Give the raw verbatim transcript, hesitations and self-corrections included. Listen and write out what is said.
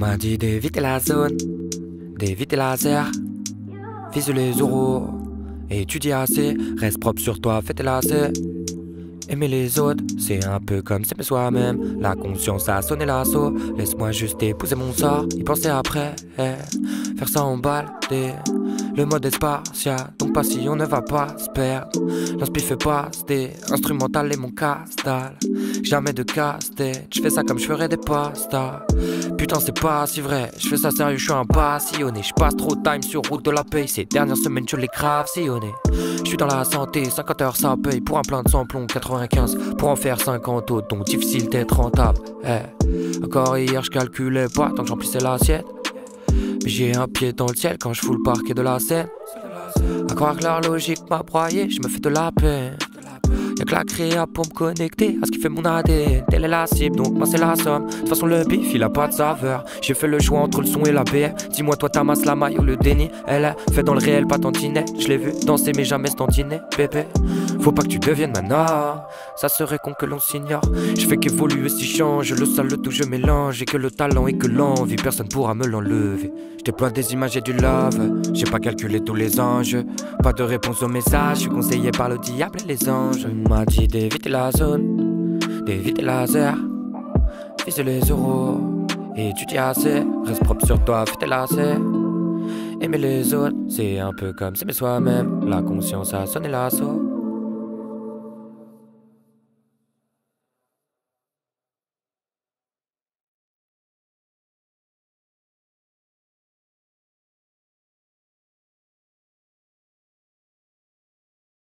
m'a dit d'éviter la zone, d'éviter la serre. Vise les euros, étudie assez, reste propre sur toi, fais tes lacets. Aimer les autres, c'est un peu comme s'aimer soi-même. La conscience a sonné l'assaut. Laisse-moi juste épouser mon sort, y penser après, eh. Faire ça en balle, le mode est spartiate, donc pas si on ne va pas se perdre. L'inspi fait pas, c'était instrumental et mon casse-dalle. Jamais de casse-tête, j'fais ça comme j'ferais des pastas. Putain c'est pas si vrai, j'fais ça sérieux, j'suis un passionné. J'passe trop de time sur route de la paye, ces dernières semaines je l'ai grave sillonné. J'suis dans la santé, cinquante heures ça paye. Pour un plein de samplon, quatre-vingt-quinze. Pour en faire cinquante autres, donc difficile d'être rentable, eh. Encore hier j'calculais pas tant que j'emplissais l'assiette. Mais j'ai un pied dans le ciel quand je fous le parquet de la scène. À croire que leur logique m'a broyé, je me fais de la peine. Y'a que la créa pour me connecter à ce qui fait mon A D N. Telle est la cible, donc moi c'est la somme. De toute façon le bif il a pas de saveur. J'ai fait le choix entre le son et la B M. Dis-moi toi t'amasses la maille ou le déni. Elle est fait dans le réel, pas tantinet. Je l'ai vu danser mais jamais standiner, bébé. Faut pas que tu deviennes ma norme, ça serait con que l'on s'ignore. Je fais qu'évoluer si change, le sale le tout je mélange. Et que le talent et que l'envie, personne pourra me l'enlever. Je déploie des images et du love, j'ai pas calculé tous les enjeux. Pas de réponse aux messages, je suis conseillé par le diable et les anges. On m'a dit d'éviter la zone, d'éviter la zère. Vise les euros, étudie assez, reste propre sur toi, fais tes lacets. Aimer les autres, c'est un peu comme s'aimer soi-même. La conscience a sonné l'assaut.